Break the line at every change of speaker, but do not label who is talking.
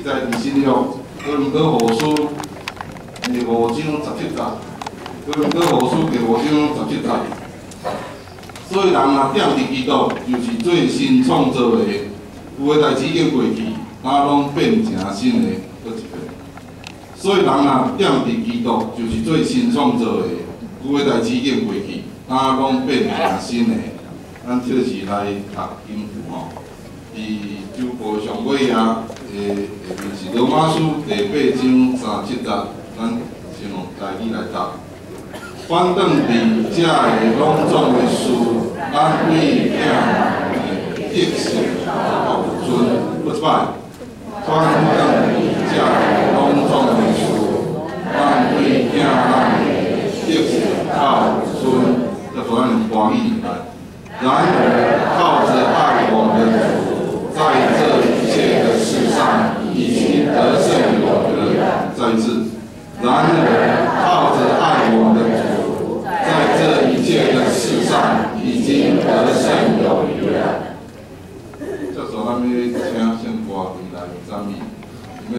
在第新约，哥林多后书第5章17节，哥林多后书第5章17节。所以人若踮伫基督，就是做新创造的，有诶代志已经过去，啊，拢变成新的。搁一遍。所以人若踮伫基督，就是做新创造的，有诶代志已经过去，啊，拢变成新的。咱即个是来读经符吼。伫周报上尾啊，下面是罗马书第8章37节，咱先用台语来读。反正伫遮个拢总的事，咱对囝的德性后尊不摆。反正伫遮个拢总的事，咱对囝咱的德性后尊，这主要用华语来。然而靠着爱我们的主，在这一切的事上已经得胜有余。再一次，然而。